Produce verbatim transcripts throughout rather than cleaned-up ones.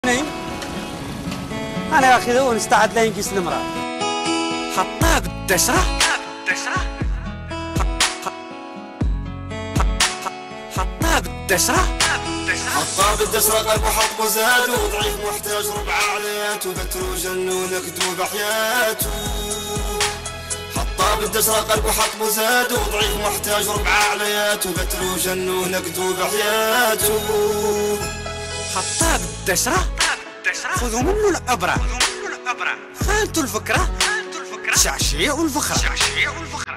انا ياخذه ونستعد له ينقص المراه حطاه بالدشره بالدشره حطاه بالدشره حطاه بالدشره قلبه حط زاد وضعيف محتاج ربع علياته بترو جنونك دوب حياته. حطاه بالدشره قلبه حط زاد وضعيف محتاج ربع علياته بترو جنونك دوب حياته. حطاه بالدشره خذوا منه العبره خانتوا الفكره شعشيع والفخره شعشيع والفخره.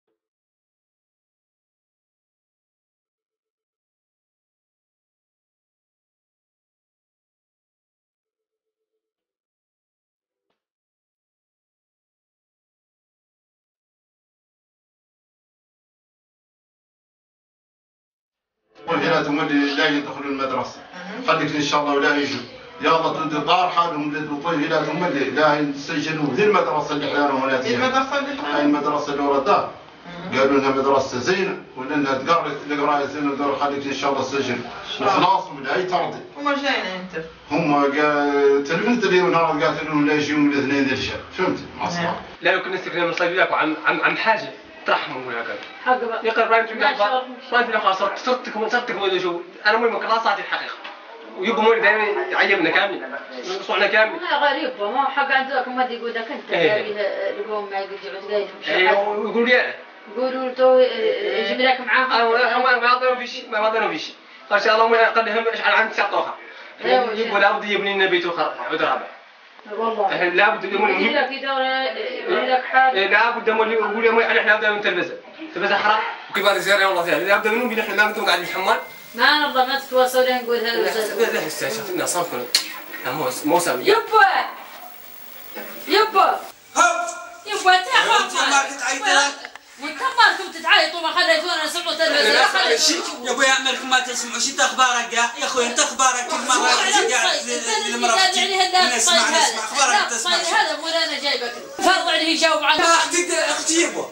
والبنات اللي لا يدخلوا المدرسه خليك ان شاء الله ولا يجوا يلا تود الدار حالهم الطفيلات هم اللي لا يسجلوا ذي المدرسه اللي حنا هنا فيها. المدرسه اللي هاي المدرسه اللي ورا الدار قالوا انها مدرسه زينه ولانها تقرا القرايه زينه ودار خليك ان شاء الله تسجل وخلاص ولا اي ترضي. هم جايين انت؟ هم تلفنت لي ونهار قالت لهم لا يجيهم الاثنين ذي الشهر فهمت؟ مع لا يمكن نستفيد من الصيد وياك عن عن عن حاجه ترحموا وياك حق بقى يقرب رايم تبدا رايم تبدا خلاص صرتكم صرتكم ولا شو انا مهم كلاسات الحقيقه ويبقوا مولي دائما يعيبنا كامل نصوعنا كامل. لا غريب ما حق عندكم ما يقول لك انت اليوم ما يقعد قايل ايوه ويقولوا لي يقولوا تو يجيب لك معاه ما ما عطينا في شيء ما عطينا في شيء ان شاء الله اقلهم على عند تسعة طوخه يبغوا لابد يبني لنا بيت اخر عود رابع والله لابد يقول يجي لك يقول لك حاجه لابد يقول يقول احنا لابد من تلبسه تلبسه حرام كبار الزيارة والله فيها لابد منهم بين احنا ما انتم قاعدين في الحمام ما نرضى ما تتواصلوا نقول هذا لا هسه شفتنا صنفكم مو مو سامي يبا يبا يبا انت وانت ما كنت تعيطوا ما خليتونا نسمعوا تلفزيون يا ابوي اعملكم ما تسمعوا شي اخبارك يا اخوي انت اخبارك كل مره قاعد المراه نسمع نسمع اخبارك انت تسمع هذا مو انا جايبك فرض عليه يجاوب عنه اختي اختي يبا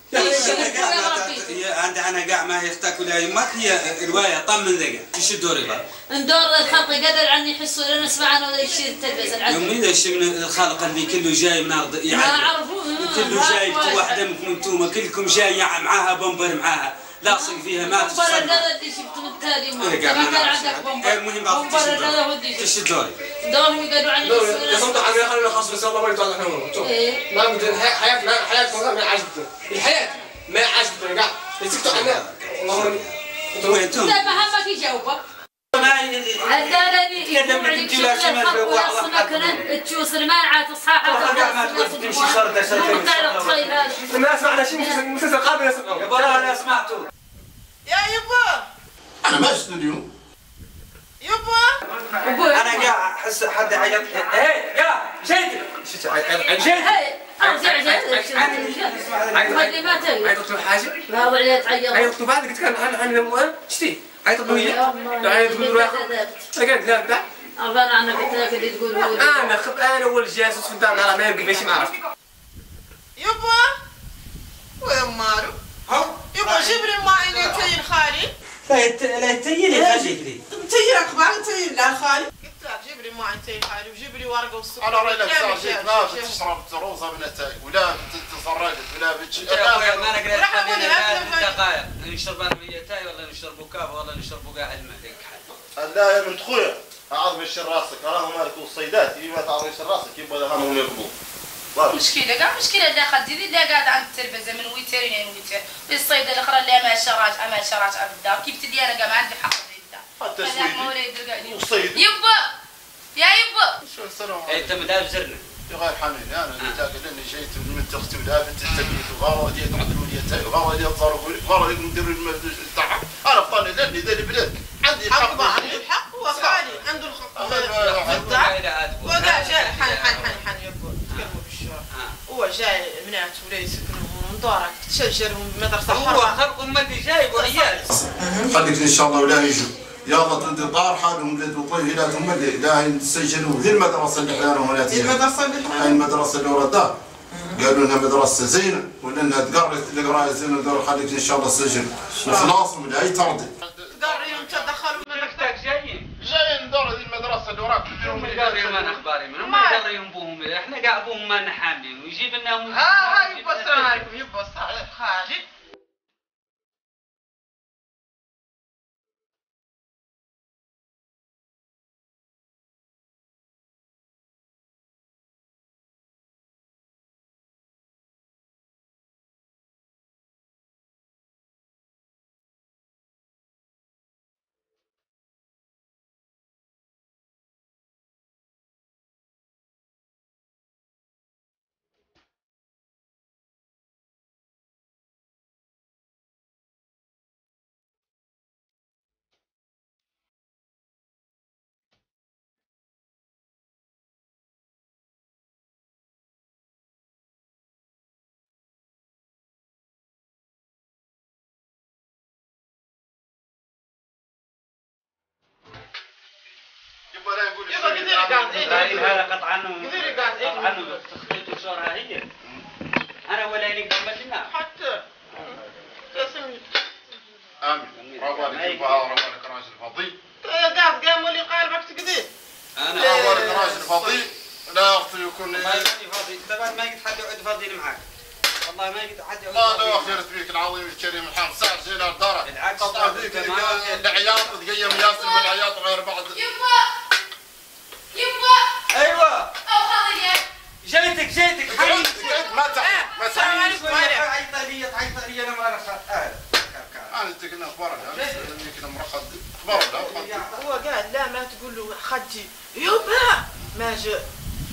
عندي انا قاع ما هي اختك ولا يمك هي روايه طمن ذقه ايش الدور يبغى؟ ندور الخلق قدر عني يحسوا لنا نسمع انا ولا يشيل التلفزيون العدل. يوم ليش من الخالق اللي كله جاي من ارض يعني ما عرفوا كله جاي واحده منكم انتم كلكم جاي معاها بومبر معاها لاصق فيها ما تصير. بومبر هذا اللي شفته من التالي ما كان عندك بومبر. المهم بومبر هذا هو اللي ايش الدور؟ دورهم يقولوا عني يحسوا يا صمت عمي خلينا خاص بس الله ما يطلع احنا ما قلت حياتنا حياتنا ما عجبتنا الحياه ما عجبتني قاعد يسكتوا عنا والله انتم وين انتم؟ لا ما همك يجاوبك. عدالني يقول عليك شغل الخلق ويصنك تشوس المانعة تصحاح ما تقول تمشي شرطة شرطة ما سمعنا شيء مسلسل قابل نسمعه يا بابا انا سمعته يا يبا انا ما شفت اليوم يبا انا قاعد احس حد عيط ايه يا جيتي جيتي ارجع جيت ما تبي عيطت له حاجه ما هو عليه تعيط عيطت له بعد قلت كان انا انا المهم شتي عيطت له هي عيطت له روح قالت لا لا انا انا قلت لك اللي تقول هو انا خب انا اول جاسوس في الدار انا ما يبقى شيء ما عرفت يبا وين مارو؟ يبا جيب لي معي نتين خالي لا تيلي خليك لي نتين اخبار نتين لا خالي قلت لك جيب لي معي نتين خالي وجيب لي ورقه والسكر. انا رايك صار ما بتشرب روزه من التاي ولا بتتفرج ولا بتش ما انا قلت دقائق نشرب انا ويا تاي ولا نشربوا كافه ولا نشربوا قاع المهلك لا يا بنت خويا اعظم الشر راسك راهم مالك والصيدات يبغى تعظم الشر راسك يبغى هم يركبوا مشكلة كاع مشكلة داخل ديري لا قاعد عند التلفزة من ويترين يعني ويتر الصيدة الأخرى اللي ما شراج أما شراج على الدار كيف تدي أنا قاعد ما عندي حق في الدار. التسويق والصيد يبا يا يبا شو السلام انت مداب زرنا يا غير حنين انا اللي تاكل اني جيت من اختي ولا بنت التبيت وغاوة ديت عدلوا لي تاي وغاوة ديت تصرفوا لي وغاوة ديت نديروا تاعها انا بطاني لاني ذا البلاد عندي الحق عنده الحق وخالي عنده الحق وقاع جاي حن حن حن حن يبا تكلموا بالشوارع هو جاي بنات ولا يسكنوا من دارك تشجرهم بمدرسة هو خلق امه اللي جايب وعيال خليك ان شاء الله ولا يجوا يلا تود الدار حالهم ولاد وطفيلات هم اللي لا يسجلوا ذي المدرسه اللي حنا هنا فيها. المدرسه اللي هاي المدرسه اللي ورا الدار قالوا انها مدرسه زينه ولانها تقرا القرايه زينه ودار خليك ان شاء الله تسجل وخلاص ولا اي ترضي. تقريهم تدخلوا مدرستك جايين جايين ندور هذه المدرسه اللي وراك هم يقروا ما اخباري منهم ما يقروا ينبوهم احنا قاع ابوهم ما نحاملين ويجيب لنا اه هاي يبا السلام عليكم يبا السلام خالد هذا قطعا قطعا تخطيط وشورها هي انا ولا اللي قبلنا حتى تسمي امين برافو عليك برافو عليك راجل فضيل قاعد قام اللي قال بك تقدر انا برافو عليك راجل فضيل لا اختي يكون ما يجي فاضي تبع ما يقد حد يقعد فاضيين معاك والله ما يقد حد يقعد الله لو اخيرت فيك العظيم الكريم الحمد ساعه جينا الدار بالعكس قطع ذيك العياط تقيم ياسر بالعياط غير بعض يبا يبا ايوه او خالد جيتك جيتك حبيبي ما تعرف ما تعرف عيط لي عيط لي انا ما اعرف انا قلت لك انه اخبار لك كذا مرخص اخبار هو قال لا ما تقول له خدي يبا ما جاء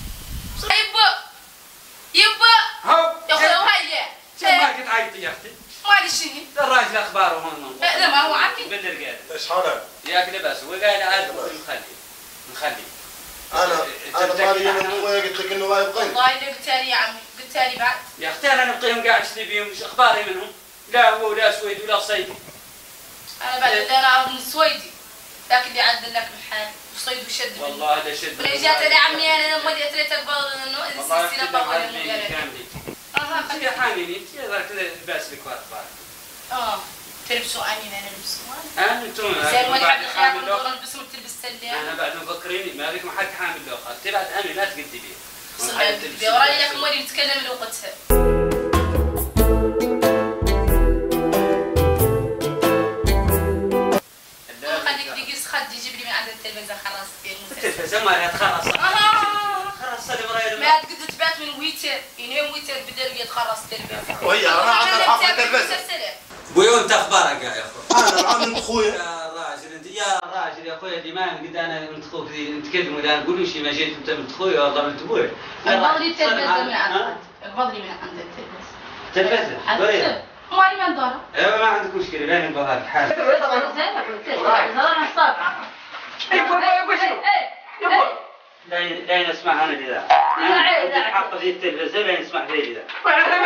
يبا يبا هاو يا اخويا وهيا ما كنت عيطي يا اختي مالي شني الراجل اخباره هون لا ما هو عمي بالرقاد ايش حالك؟ ياك لباس وقال عاد نخلي نخلي انا انا مالي انا اخويا قلت لك انه ما يبغيني والله اللي قلت لي يا عمي قلت لي بعد يا اختي انا نبقيهم قاعد اشتري بيهم مش اخباري منهم لا هو ولا سويد ولا صيدي انا بعد انا اعرف من السويدي لكن اللي عدل لك الحال وصيد وشد والله هذا شد ولا جات لي عمي انا لما جيت لي تقبل انه السلسله طبعا اها خلي حاملين انت هذاك لباس لك واخبار اه تلبسوا اني انا نلبسوا انا انتم زين وين حد الخيار نقول نلبسوا تلبس سلي انا بعد مفكرين ما بيكم حد حامل له انت بعد امي لا تقدي بيه صدق وراي لك موري نتكلم الوقتها خليك دقيس خد يجيب لي من عند التلفزه خلاص التلفزه ما تخلص خلاص اللي وراي ما تقدر تبات من ويتر ينام ويتر بدل يتخلص التلفزه وهي انا عندنا حق التلفزه بوي وانت اخبارك يا اخوي انا عم اخويا يا راجل انت يا راجل يا اخويا اللي ما قد انا انت اخوك نتكلموا الان قولوا شي ما جيت انت من اخويا والله من ابوي اقبض لي التلفزه من عندك اقبض لي من عند التلفزه تلفزه وين؟ مالي من دورة ايوه ما عندك مشكله بين نبغى لك حاجه لا لا يسمع انا لذا انا حق ذي التلفزه لا يسمع ذي ذا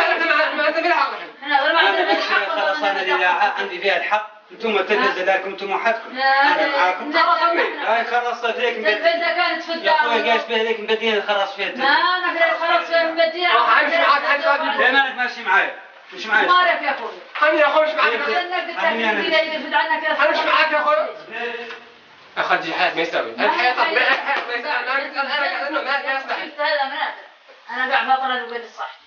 خلاص انا لذا عندي فيها الحق انتم التلفزه لكم انتم حقكم انا معاكم لا خلاص ذيك التلفزه كانت في الدار يا اخوي قاش به ذيك مبدين خلاص فيها ما انا خلاص فيها مبدين لا ما ماشي معايا مش معايا مالك يا اخوي خليني يا اخوي مش معاك انا مش معاك يا اخوي اخذ حياة ما يستوي الحياة ما يستوي انا قلت انا قاعد انه ما يستحي هذا منافع انا قاعد بطل الولد الصح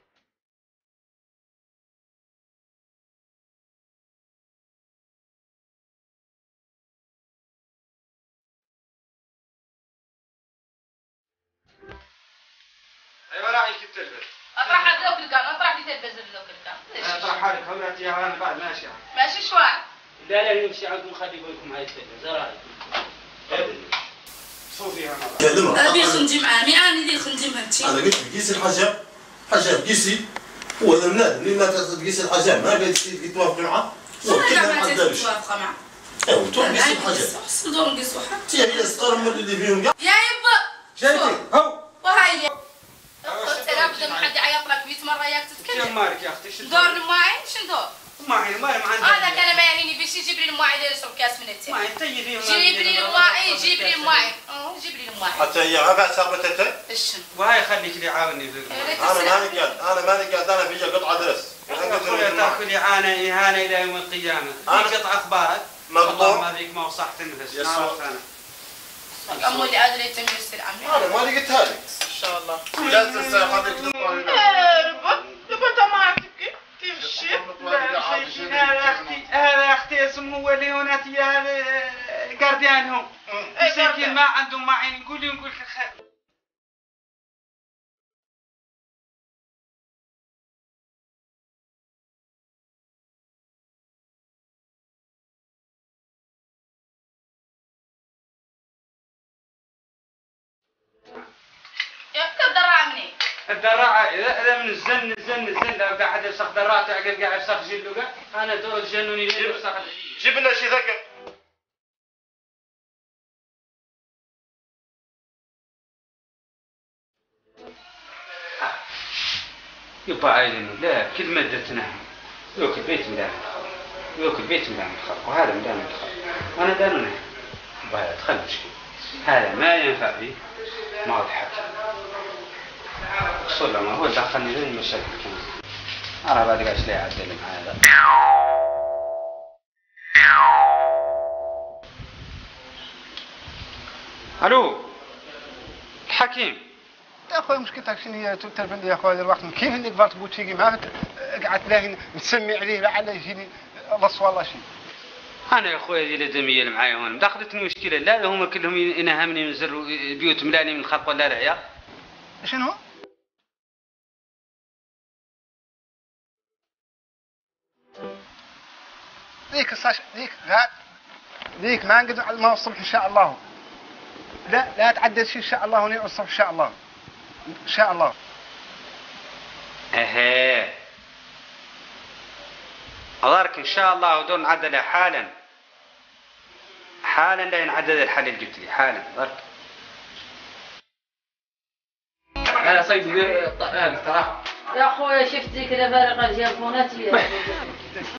ايوه راعيك التلفزه اطرح ذوك الكام اطرح لي تلفزه ذوك الكام اطرح حالك خلاتي انا بعد ماشي ماشي شوي لا لا نمشي عندكم خلي بالكم هاي التلفزه راعيك صوفيها كلمه ابي خنجم عامي انا اللي خنجم هنتي انا قلت لك قيسي الحجاب حجاب قيسي هو هذا المنادم اللي ما تقيسي الحجاب ما قلت لك توافقي معاه هو كلها ما حداش توافقه معاه ايوا تو قيسي الحجاب صدور نقيسوا حتى هي هي ستار من اللي فيهم يا يبا جايتي هو وهاي اللي قلت لابد ما حد يعيط لك مية مره اياك تتكلم شو مالك يا اختي شو دور الماعي شنو دور؟ ماعي ماعي ما عندي هذا كان ما يعنيني بيش يجيب لي الماعي اللي يشرب كاس من التي ماعي طيب جيب لي الماعي جيب لي الماعي اه جيب لي الماعي حتى هي ما بعد شربتها ايش وهاي خليك اللي يعاونني انا ماني قاعد انا ماني قاعد انا فيا قطعه درس تاكل اعانه اهانه الى يوم القيامه في قطع اخبارك مقطوع ما ذيك ما وصحت النفس ما عرفت انا أمو اللي قادر يتم السلعة انا ما لقيتها لك ان شاء الله لا تنسى هذيك الطاوله ربا ربا ما تبكي تمشي هذا اختي هذا اختي اسمه هو اللي هنا هذا جارديان هو مساكين ما عندهم معين نقول لهم نقول خير الدراعة الدراعة إذا من الزن الزن الزن لو قاعد يفسخ دراعته عقب قاعد يفسخ جلوقه أنا دور الجنوني لين يفسخ جيب لنا شي ثقل يبقى عايلين لا كل مدتنا يوك البيت مدام الخلق يوك البيت مدام الخلق وهذا مدام الخلق وأنا دانوني بايد خل مشكلة هذا ما ينفع به ما أضحك أقصر ما هو دخلني لين مشاكل كمان أنا بعد قاعد ليه أعدل معاه هذا ألو الحكيم يا اخوي مشكلتك شنو هي تلفن لي يا اخوي الوقت كيف انك قدرت تقول شيء ما قعدت لاهي نسمي عليه لعل يجيني لص والله شيء انا يا اخوي هذه الدميه اللي معايا هون دخلتني مشكله لا هم كلهم ينهمني من زر بيوت ملاني من الخلق ولا العيال شنو ذيك الصاش ذيك لا ذيك ما نقدر على ما الصبح ان شاء الله لا لا تعدل شيء ان شاء الله ونيع الصبح ان شاء الله ان شاء الله اها أظهرك إن شاء الله ودون عدل حالا حالا لا ينعدد الحل اللي قلت لي حالا أظهرك أنا صيد ترى يا أخويا شفتي كذا فارقة الجرفونات